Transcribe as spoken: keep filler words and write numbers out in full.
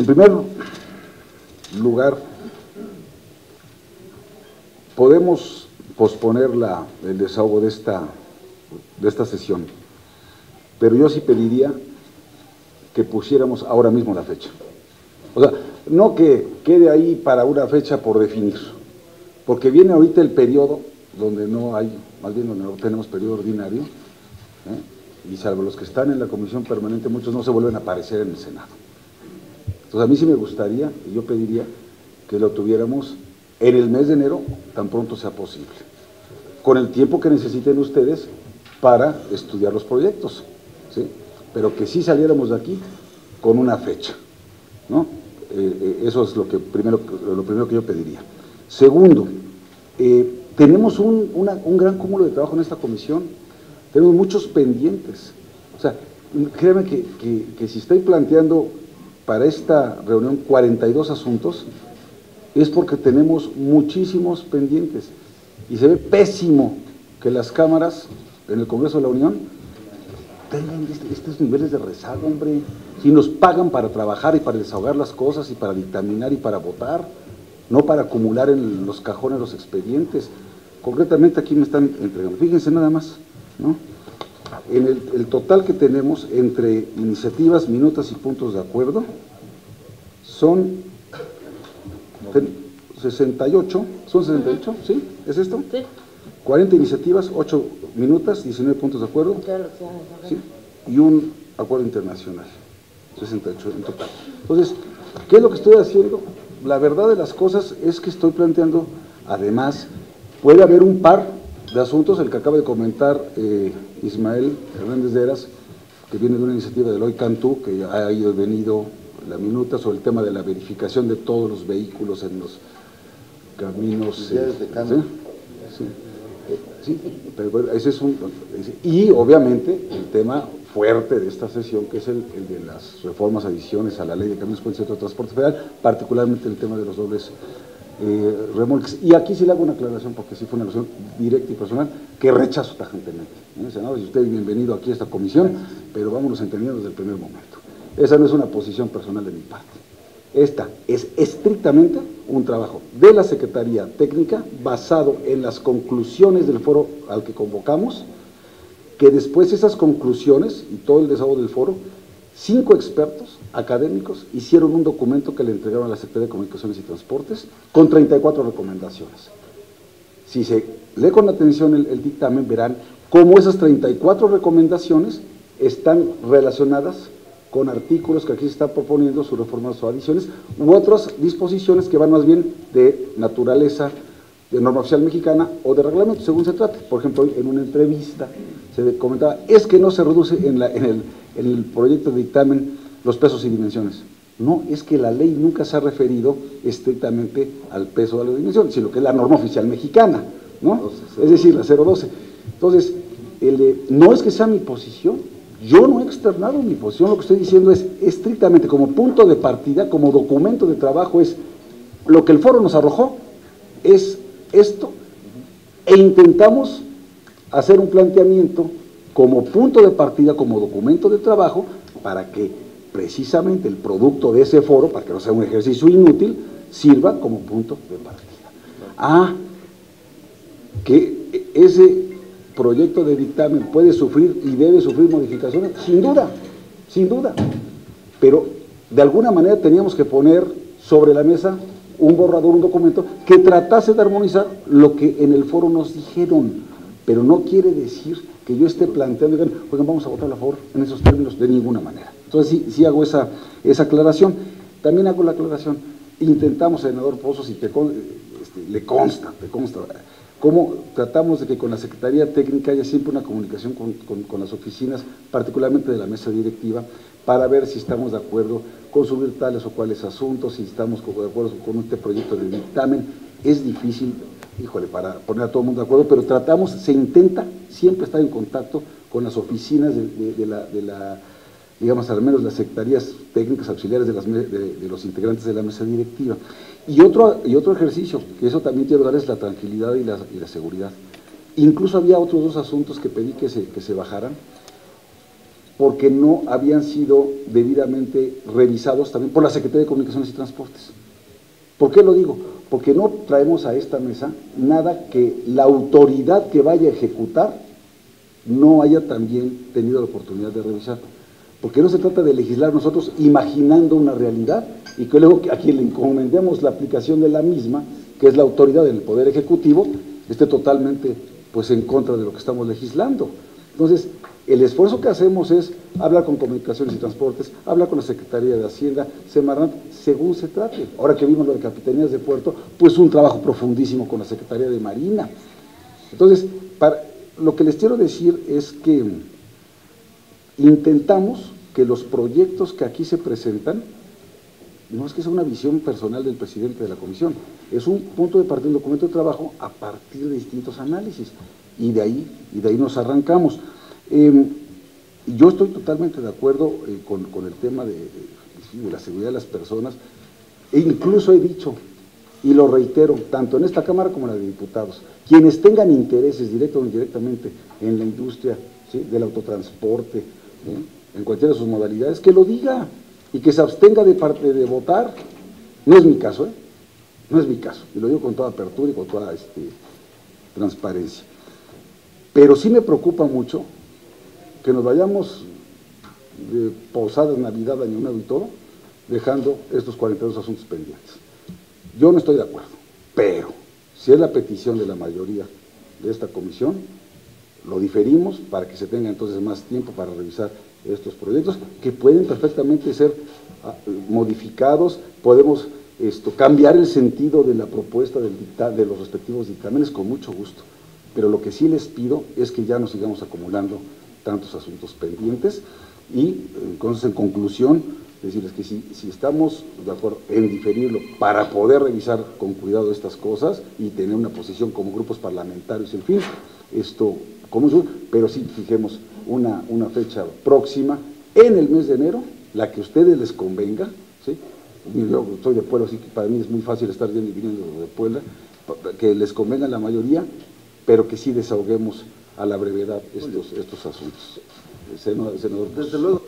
primer lugar, podemos posponer la, el desahogo de esta, de esta sesión, pero yo sí pediría que pusiéramos ahora mismo la fecha. O sea, no que quede ahí para una fecha por definir, porque viene ahorita el periodo donde no hay, más bien donde no tenemos periodo ordinario, ¿eh? Y salvo los que están en la comisión permanente, muchos no se vuelven a aparecer en el Senado. Entonces a mí sí me gustaría, y yo pediría, que lo tuviéramos en el mes de enero, tan pronto sea posible, con el tiempo que necesiten ustedes para estudiar los proyectos, ¿sí? Pero que sí saliéramos de aquí con una fecha, ¿no? Eh, eh, eso es lo, que primero, lo primero que yo pediría. Segundo, eh, tenemos un, una, un gran cúmulo de trabajo en esta comisión, tenemos muchos pendientes. O sea, créanme que, que, que si estoy planteando para esta reunión cuarenta y dos asuntos, es porque tenemos muchísimos pendientes, y se ve pésimo que las cámaras en el Congreso de la Unión tengan este, estos niveles de rezago, hombre. Si nos pagan para trabajar y para desahogar las cosas y para dictaminar y para votar, no para acumular en los cajones los expedientes. Concretamente aquí me están entregando, fíjense nada más, ¿no? En el, el total que tenemos entre iniciativas, minutas y puntos de acuerdo son sesenta y ocho, ¿son sesenta y ocho? ¿Sí? ¿Es esto? Sí. cuarenta iniciativas, ocho minutas, diecinueve puntos de acuerdo, ¿sí? Y un acuerdo internacional, sesenta y ocho en total. Entonces, ¿qué es lo que estoy haciendo? La verdad de las cosas es que estoy planteando, además, puede haber un par de asuntos, el que acaba de comentar eh, Ismael Hernández de Heras, que viene de una iniciativa de Eloy Cantú, que ya ha ido venido la minuta sobre el tema de la verificación de todos los vehículos en los caminos. Eh, ¿sí? Sí, sí, pero bueno, ese es un, y obviamente el tema fuerte de esta sesión, que es el, el de las reformas, adiciones a la ley de caminos por el Centro de Transporte Federal, particularmente el tema de los dobles eh, remolques. Y aquí sí le hago una aclaración, porque sí fue una alusión directa y personal, que rechazo tajantemente. ¿Eh? Senador, y usted bienvenido aquí a esta comisión, pero vámonos entendiendo desde el primer momento. Esa no es una posición personal de mi parte. Esta es estrictamente un trabajo de la Secretaría Técnica basado en las conclusiones del foro al que convocamos, que después esas conclusiones y todo el desahogo del foro, cinco expertos académicos hicieron un documento que le entregaron a la Secretaría de Comunicaciones y Transportes con treinta y cuatro recomendaciones. Si se lee con atención el, el dictamen, verán cómo esas treinta y cuatro recomendaciones están relacionadas con artículos que aquí se están proponiendo, sus reformas o adiciones, u otras disposiciones que van más bien de naturaleza de norma oficial mexicana o de reglamento, según se trate. Por ejemplo, en una entrevista se comentaba, es que no se reduce en, la, en, el, en el proyecto de dictamen los pesos y dimensiones. No, es que la ley nunca se ha referido estrictamente al peso de la dimensión, sino que es la norma oficial mexicana, ¿no? Es decir, la cero doce. Entonces, el, no es que sea mi posición, yo no he externado mi posición, lo que estoy diciendo es estrictamente como punto de partida, como documento de trabajo, es lo que el foro nos arrojó, es esto, e intentamos hacer un planteamiento como punto de partida, como documento de trabajo, para que precisamente el producto de ese foro, para que no sea un ejercicio inútil, sirva como punto de partida. Ah, que ese proyecto de dictamen puede sufrir y debe sufrir modificaciones, sin duda, sin duda, pero de alguna manera teníamos que poner sobre la mesa un borrador, un documento que tratase de armonizar lo que en el foro nos dijeron, pero no quiere decir que yo esté planteando, digan, oigan, vamos a votar a favor en esos términos, de ninguna manera. Entonces sí, sí hago esa, esa aclaración. También hago la aclaración, intentamos, senador Pozos, y te, este, le consta, te consta, cómo tratamos de que con la Secretaría Técnica haya siempre una comunicación con, con, con las oficinas, particularmente de la mesa directiva, para ver si estamos de acuerdo con subir tales o cuales asuntos, si estamos de acuerdo con este proyecto de dictamen. Es difícil, híjole, para poner a todo el mundo de acuerdo, pero tratamos, se intenta siempre estar en contacto con las oficinas de, de, de, la, de la, digamos, al menos las secretarías técnicas auxiliares de, las, de, de los integrantes de la mesa directiva. Y otro, y otro ejercicio, que eso también quiero dar, es la tranquilidad y la, y la seguridad. Incluso había otros dos asuntos que pedí que se, que se bajaran. porque no habían sido debidamente revisados también por la Secretaría de Comunicaciones y Transportes. ¿Por qué lo digo? Porque no traemos a esta mesa nada que la autoridad que vaya a ejecutar no haya también tenido la oportunidad de revisar. Porque no se trata de legislar nosotros imaginando una realidad y que luego a quien le encomendemos la aplicación de la misma, que es la autoridad del Poder Ejecutivo, esté totalmente pues en contra de lo que estamos legislando. Entonces, el esfuerzo que hacemos es hablar con Comunicaciones y Transportes, hablar con la Secretaría de Hacienda, Semarnat, según se trate. Ahora que vimos lo de Capitanías de Puerto, pues un trabajo profundísimo con la Secretaría de Marina. Entonces, para, lo que les quiero decir es que intentamos que los proyectos que aquí se presentan, no es que sea una visión personal del presidente de la comisión, es un punto de partida, un documento de trabajo a partir de distintos análisis, y de ahí, y de ahí nos arrancamos. Eh, yo estoy totalmente de acuerdo eh, con, con el tema de, de, de la seguridad de las personas, e incluso he dicho, y lo reitero, tanto en esta Cámara como en la de Diputados, quienes tengan intereses directo o indirectamente en la industria, ¿sí?, del autotransporte, ¿sí?, en cualquiera de sus modalidades, que lo diga y que se abstenga de parte de votar. No es mi caso, ¿eh? No es mi caso, y lo digo con toda apertura y con toda este, transparencia. Pero sí me preocupa mucho que nos vayamos de posadas, Navidad, Año Nuevo y todo, dejando estos cuarenta y dos asuntos pendientes. Yo no estoy de acuerdo, pero si es la petición de la mayoría de esta comisión, lo diferimos para que se tenga entonces más tiempo para revisar estos proyectos, que pueden perfectamente ser uh, modificados, podemos esto, cambiar el sentido de la propuesta del dicta, de los respectivos dictámenes con mucho gusto, pero lo que sí les pido es que ya no sigamos acumulando tantos asuntos pendientes y entonces en conclusión decirles que si, si estamos de acuerdo en diferirlo para poder revisar con cuidado estas cosas y tener una posición como grupos parlamentarios, en fin, esto como eso, pero sí fijemos una, una fecha próxima en el mes de enero, la que a ustedes les convenga, ¿sí? Yo soy de Puebla, así que para mí es muy fácil estar yendo y viniendo de Puebla, que les convenga a la mayoría, pero que sí desahoguemos a la brevedad estos, estos asuntos. Senador, senador. Desde luego.